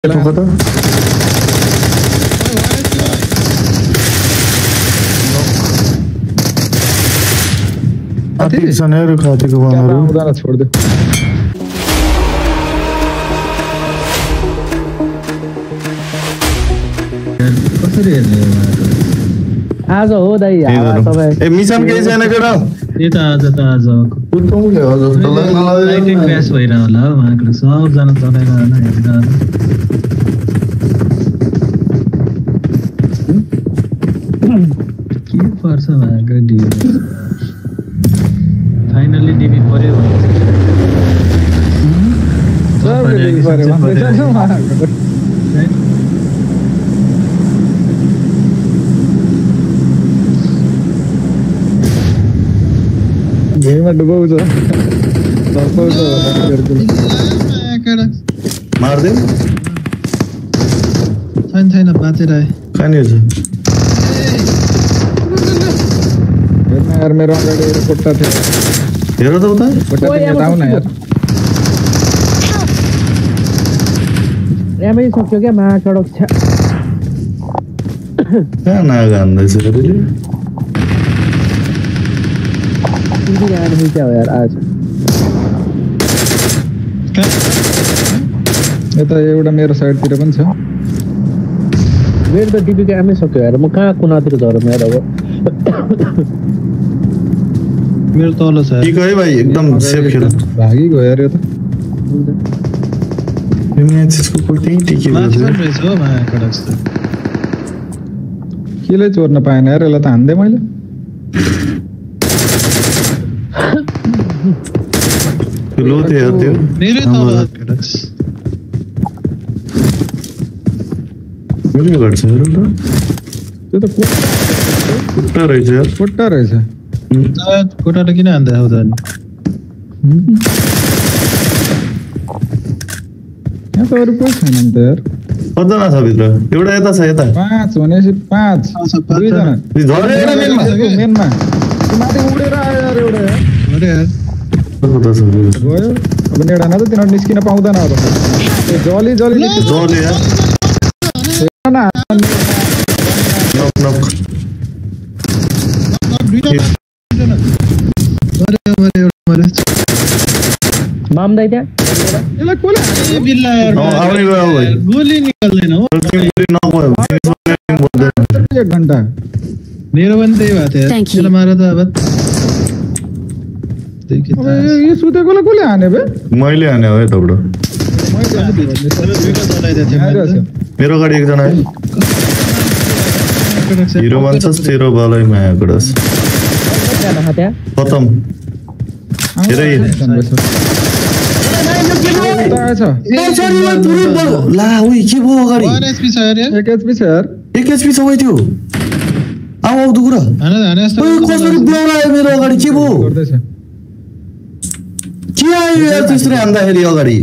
ठोको त आती सनेहरु खातेको बनहरु उदाहरण छोड दे कसरी हेर्ने आज हो दाइ तपाईँ ए मिसन के छैन केटा ए त आज कुटौले हो जस्तो लाग्न लाइटिङ क्र्यास भइरा होला हो उहाँको सब जना चलाइरा हैन हेरिरा के पर्छ उहाँको डिबी फाइनली डिबी पर्यो सब डिबी पर्यो गेममा डुबाउँछ मार्दै छैन बाँचेर आए कहाँनिर छ हेर्न यार मेरो अगाडि एउटा कोट्टा थियो हेर त उता कोट्टा थियो आउन यार राम्रै सक्यो क्या महासडक छ कहाँ नागा हान्दैछ अरे क्या हो यार आज यता एउटा मेरो साइडतिर पनि छ मेरो त डिपी कामै सक्यो यार म कहाँ कुनातिर झरम यार अब मेरो तल छ ठीक है भाइ एकदम सेफ खेल भागी गयो यार यो त यो म्याचको कोल्टी टिके रहेछ हो भाइ जस्तो केले चोर्न पाएन यार यसलाई त हान्दै मैले लो थे यार त्यो मेरे तल मेरो गर्छ हेर त त्यो त कुट्टा रहेछ यार कोट्टा रहेछ कोटाले किन हान्दै हो त यहाँ त अरू कोही छैन नि त यार कतिजना छ भित्र एउटा यता छ यता 5 भनेपछि 5 दुईजना झरेर मेनमा माथि उडेर आयो यार एउटा अरे यार गयो अब नेडा न त तिनीहरू निस्किन पाउँदैन अब जली यार नक नक माम दाइ त्यहाँ यसलाई कोले बिल्ला यार आउने गयो भाइ गोली निकाल्दैन हो एक घण्टा मेरो पनि त्यही भएको थियो त्यसले मार त अब यो सुतेकोलाई कोले हाने बे मैले हाने हो यताबाट मेरो गाडी एकजना है हिरो भन्छस् तेरो बालैमा आएको खतम हेरै ला उही के भयो अगाडि 1 एचपी छ यार 1 एचपी छ यार 1 एचपी छ त्यो आऊ दुगुरा कसरी ब्लो लाग्यो मेरो अगाडि के भयो गर्दैछ के आयो यार त्यसरी हान्दाखेरि अगाडि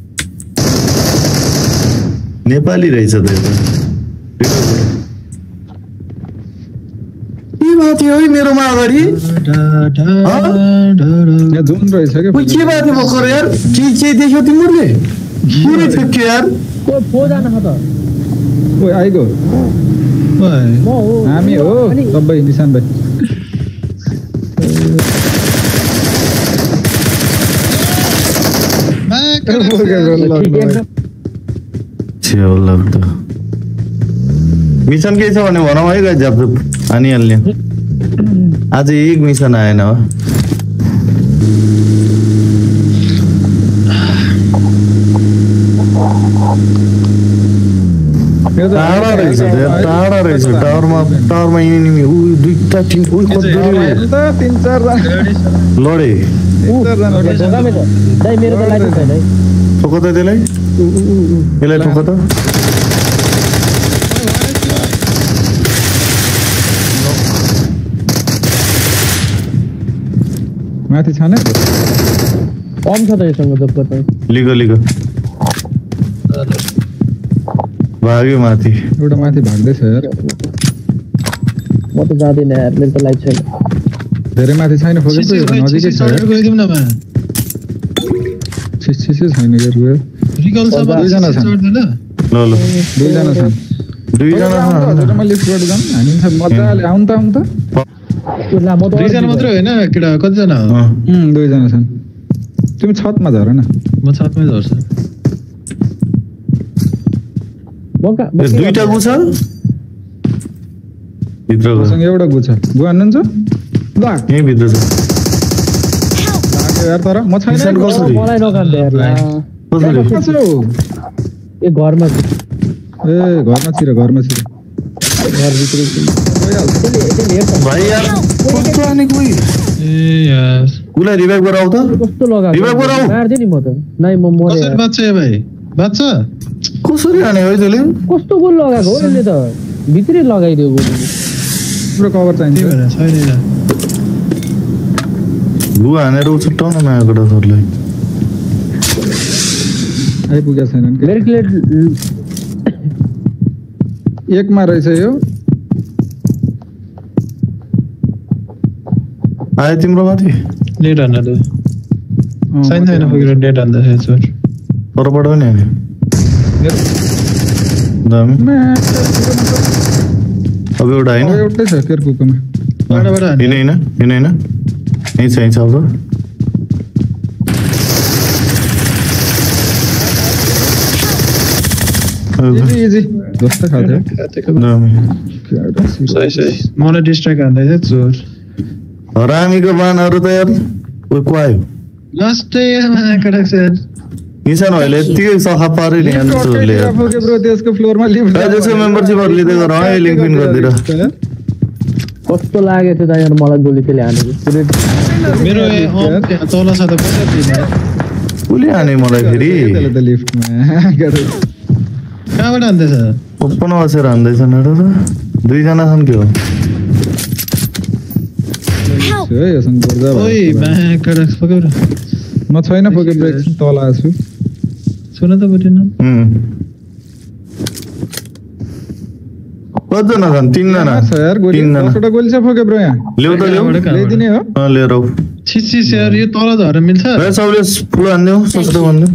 नेपाली रहेछ त के भएको थियो है मेरोमा अगाडि यहाँ जुन रहेछ के भएको थियो भर्खर यार के देख्यो तिमीहरूले पुरै थियो यार को जान त ओइ आइगो हामी हो सबै निशान भाइ मिसन के छ भने भनौँ है गाइस झपझप हानिहाल्ने आज एक मिसन आएन हो टाढा रहेछ टावरमा इनिमी दुईटा टिम तीन चार लडे दाइ मेरो त लाइसेन्स छैन है ठोको त त्यसलाई यसलाई ठोको त माथि छ न कम छ त यससँग जब गर्दा लिगो भाग्यो माथि एउटा माथि भाग्दैछ यार म त जादिन यार मेरो त लाइट छैन धेरै माथि छैन फोकस नजिकै छ गइदिउँ न छैन के रुयो रिकल सब दुईजना छन् ल ल दुईजना छन् दुईजना हजुर म लिफ्टबाट जाऊँ हामी मजाले आउँ त ला म त दुईजना मात्रै होइन केटा कतिजना हो दुईजना छन् तिमी छतमा झर न म छतमै झर्छु बका ए दुईटा गुछ भित्र गयो मसँग एउटा गुछ गु हान्नुहुन्छ ल यही भित्र छ लाग्यो यार तर म छैन किसान कसरी मलाई नकाट्दै यार ला कसरी कहाँ छौ ए घरमा ए घरमा छिर घर भित्र भाइ यार कस्तो आने कोही ए यार उसलाई रिभाइभ गराउ त कस्तो लगाएको रिभाइभ गराउ मार्दै नि म त नाइ म मरे कसरी बाच्छ ए भाइ बाच्छ कसरी हाने है तैले कस्तो गोल लगाएको हो यसले त भित्रै लगाइदियो गोल पुरो कभर चाहिन्छ के भएर छैन यार गु हानेर उछुट्टाउन नयाँ केटा सरलाई आइपुगेको छैनन् कि मेरिक्लेट एकमा रहेछ यो आयो तिम्रो माथि नेट हान्न त छैन छैन पुगेर नेट हान्दाखेरि चोर परबाट पनि हाने दामी अब एउटा होइन एउटै छ केरकुकोमा बाटाबाट हान्ने होइन यहीँ छ अब इजी जस्तो खाथ्यो दामी सही सही मलाई डिस्ट्र्याक्ट हान्दैछ चोर हरामीको बानहरू त यार को आयो लास्टै केटा सर निशान अहिले यति सखा पारे नि चोरले यार ब्रो त्यसको फ्लोरमा लिफ्ट त्यसो मेम्बरसिपहरू लिँदै गर लिङ्क पिन गरिदिएर कस्तो लागेको थियो त यार मलाई गोली त्यसले हानेको मेरो तल छ त कसरी दिने कसले हाने मलाई फेरि त लिफ्टमा कहाँबाट हान्दैछ ओपन बसेर हान्दैछन् हेर त दुईजना छन् के हो है यसमा गर्दा ओइ केटा पक्यो म छैन फोके ब्रेक तल आछु सुन त बुझेन कतिजना छन् तीनजना छ यार गोली तीनजना 10 वटा गोली छ फोके ब्रो यहाँ ल्याउ त ल्याउ ल्याइदिने हो लिएर आऊ छिस यार यो तल झरेर मिल्छ सबले फुल हान्दियो सस्तो भन्दियो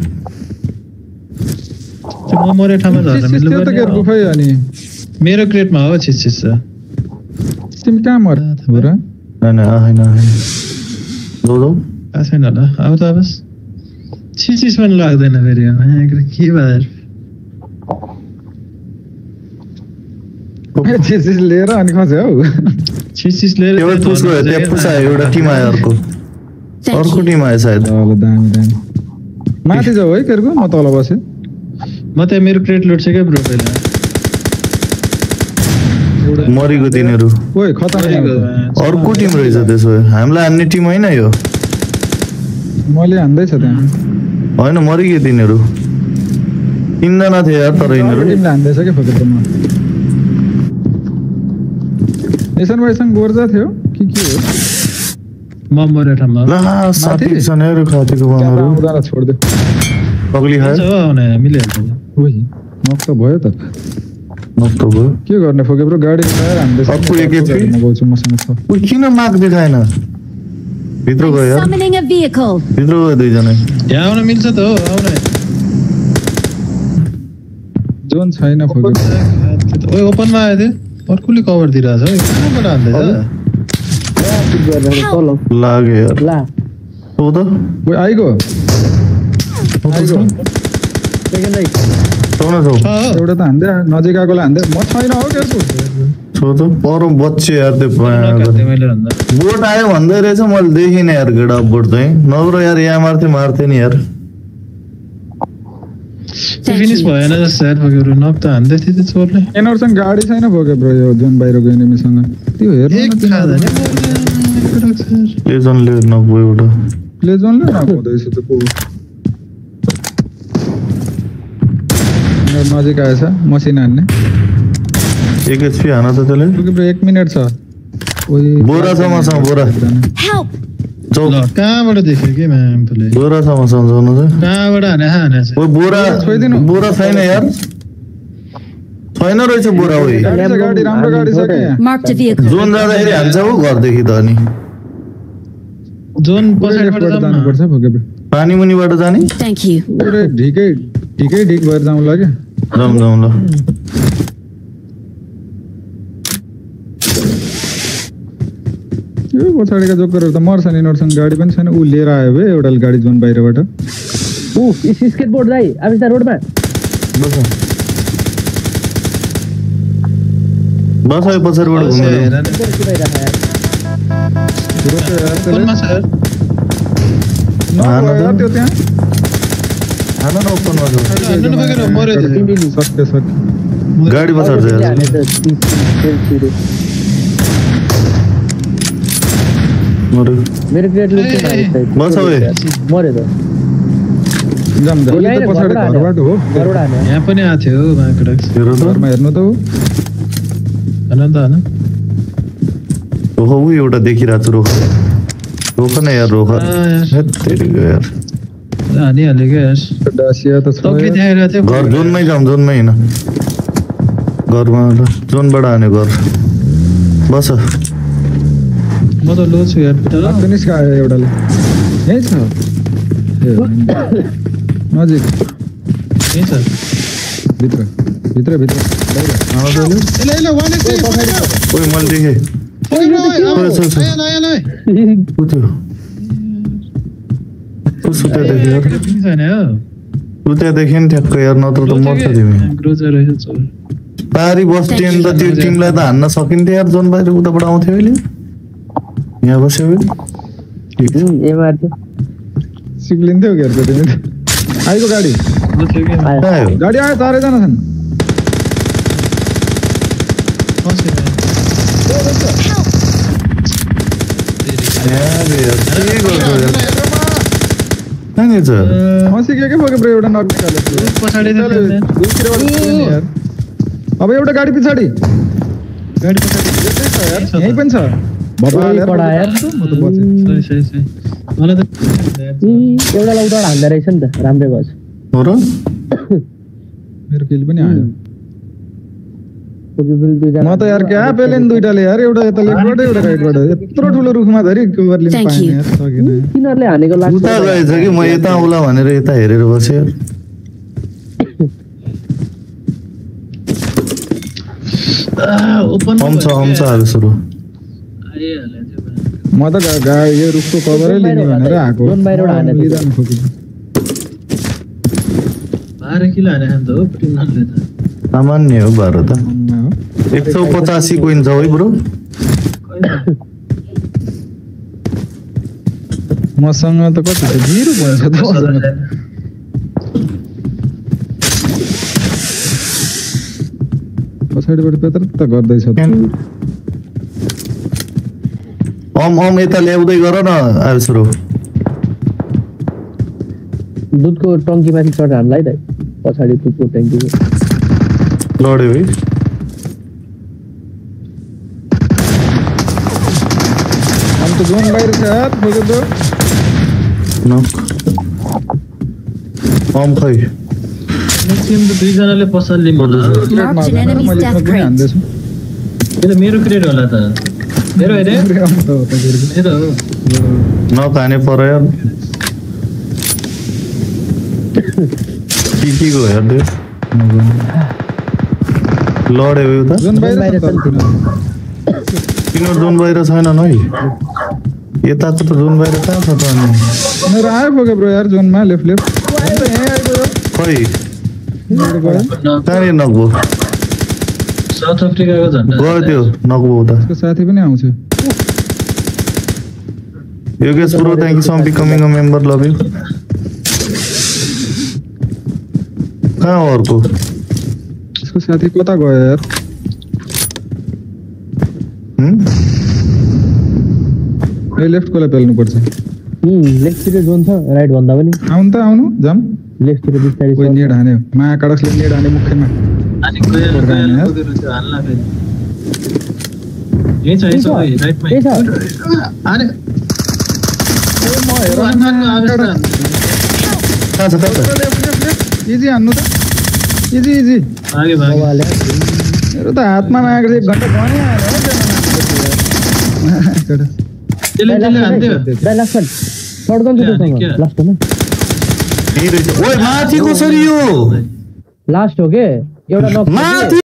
म मरे ठाउँमा झरेर मिल्नु त्यो त केरको खै अनि मेरो क्रेटमा हो छिस तिमी कहाँ मर ब्रो हैन हैन दो छैन होला अब त बस छिस पनि लाग्दैन फेरि के भयो चिज लिएर अनि खस्यो हौ छिस लिएर एउटा पुस गयो त्यहाँ पुस आयो एउटा टिम आयो अर्को टिम आयो सायद ल दामी माथि जाऊ है केरको म तल बसे म त मेरो क्रेट लुट्छ क्या ब्रो पहिला मरेको तिनीहरू ओइ खतरा अर्को टिम रहेछ त्यसो भए हामीलाई हान्ने टिम होइन यो मैले हान्दैछ त्यहाँ होइन मरिगयो तिनीहरू तीनजना थिए यार तर यिनीहरू टिमले हान्दैछ के फोकेटमा नेसन भाइसँग गोर्जा थियो के हो म मरे ठाउँमा ला साथी छन् यार खातीको बाङहरू उदारा छोड्दियो पगली खायो आउने मिलिहाल्छ ओइ नक त भयो त नष्ट भयो के गर्ने फोके ब्रो गाडी टायर हान्दैछ अर्को एक HP म गउँछु मसँग छ उ किन माग देखाएन भित्र गयो यार Summoning a vehicle. भित्र गयो दुईजना यहाँ आउन मिल्छ त हो आउने जोन छैन फोके ओइ ओपनमा आयो थियो अर्कोले कभर दिइरहेछ है कहाँबाट हान्दैछ तल लाग्यो यार ला हो त ओइ आइगो सेकेन्ड लाइट छौ एउटा त हान्दै नजिक आएकोलाई हान्दै म छैन हो केरको छौ त पर बच्चे यार त्यो मैले भन्दा बोट आयो भन्दै रहेछ मैले देखिनँ यार गेडा बोट चाहिँ नब्रो यार यहाँ मार्थे नि यार फिनिस भएन जस्तो यार पक्यो नक त हान्दै थियो त्यो चोरले एनहरुसँग गाडी छैन फोके ब्रो यो जोन बाहिरको एनिमीसँग त्यो हेर्नु एक खाँदा नि लेजनले नगयो एउटा प्ले जोनले नहुँदैछ त को नजिक आएछ मसिन हान्ने एक एचपी हान त त्यसले फोके ब्रो 1 मिनेट छ ओइ बोरा छ मसँग बोरा Help! चौ ल कहाँबाट देख्यो के म्यामले बोरा छ मसँग जानु चाहिँ कहाँबाट हाने ओइ बोरा छोइदिनु। बोरा छैन यार छैन रहेछ बोरा ओइ गाडी राम्रो गाडी छ के Marked a vehicle. जोन जाँदाखेरि हान्छ हो घरदेखि त अनि जोन पछाडिबाट जानु जाउँ पर्छ फोके ब्रो पानी मुनिबाट जाने Thank you. ढिकै ढिक भएर जाउँ लाग्यो जाउँ ल यो पछाडिका जोकरहरु त मर्छ नि नर्सन गाडी पनि छैन उ लिएर आयो बे एउटा गाडी जोन बाहिरबाट ऊ स्केटबोर्ड दाइ आबिस्ता रोडमा बस आयो पछाडिबाट घुमेर ओपनमा छ यार नआयो त्यो त्यहाँ हाना न ओपनमा छ हान्नु नभएर मर्यो सक्यो गाडी पछाड छ यार मर्यो मेरो ग्रेड लुक बस ओए मर्यो त जाम जाम यो त पछाडी घरबाट हो घरबाट हाने यहाँ पनि आएको थियो माइक्रोडक्स हेर त घरमा हेर्नु त हैन त हैन ओहो उ एउटा देखिरहेको छु रोख न यार रोख तेरिको यार हानिहाल्यो क्या यार डासिया त छ तक्कै देखाइरहेको थियो घर जोनमै जाउँ जोनमै हैन घरमा जोनबाट हाने घर बस म त लो छु यार फिनिश आयो एउटाले यही छ नजिक यही छ भित्र भित्र भित्र बाहिर ल 180 ओइ मैले देखेँ सुत्या देखेँ यार सुत्या देखेँ नि ठ्याक्क यार नत्र त मर्छ तिमी पारी बस्थ्यो नि त त्यो टिमलाई त हान्न सकिन्थ्यो यार जोन बाहिर उताबाट आउँथ्यो अहिले यहाँ बस्यो सिक्लिन्थ्यो घेर्छ तिमी आइको गाडी आयो गाडी आयो चारैजना छन् के बोके एउटा नट यार अब एउटा गाडी पछाडि यही पनि छ एउटा लौटा हान्दै रहेछ नि त राम्रै भएछ हो र मेरो किल पनि आयो म त यार क्या पेलेन दुईटाले यार एउटा यता लेफ्टबाट एउटा राइटबाट यत्रो ठुलो रुखमा धरि कभर लिन पाएन यार सकिन तिनीहरुले हानेको लाग्छ उता गएछ कि म यता आउला भनेर यता हेरेर बसे यार ओपन हुन्छ हाल सुरु म त यो रुखको कभरै लिने भनेर आको जोन बाहिरबाट हाने लिदान खोकिन 12 किलो हाने खान त हो टिमले त सामान्य हो 12 त 185 कोइन छ है ब्रो मसँग त कति छ 0 भन्छ त पछाडिबाट पेत्र त गर्दै छ ओम यता ल्याउँदै गर न आइसरो दुधको टंकी माथि चढ हामीलाई त पछाडी दुधको ट्याङ्कीको लड्यो है हम तो जोन बाहिर छ यार खोजे दो न ओम खै टिम त दुई जनाले पसलले मेरो क्रेड होला त मेरो हैन मेरो न खाने पर्यो की गयो यार दे लड्यो यो त जोन बाहिर छ किन जोन बाहिर छैन है यताको त जोन बाहिर कहाँ छ त अनि मेरो आयो बोके ब्रो यार जोनमा लेफ्ट यही आइको खै कहाँ नगो साउथ अफ्रिकाको झन्डा गयो त्यो नगो उता उसको साथी पनि आउँछ Yogesh bro thank you for becoming a member love you कहाँ हो अर्को उसको साथी कता गयो यार ए लेफ्ट कोला पेल्नु पर्छ लेफ्ट तिर जोन छ राइट भन्दा पनि आउनु जाम लेफ्ट तिर बिस्तारै कोही नेड हान्यो माया काडसले नेड हाने मुखमा अनि कोही हाल्ला फेरि यही छ राइटमा अरे म हेर कहाँ छ इजी हान्नु त इजी आगे भागे मेरो त हातमा नआएको 1 घण्टा गने आयो त्यसले हान्थ्यो दाइ लास्ट वन शॉटगन छ त्यसमा लास्ट वन यही रहेछ ओइ माथि कसरी यो लास्ट हो के एउटा नक माथि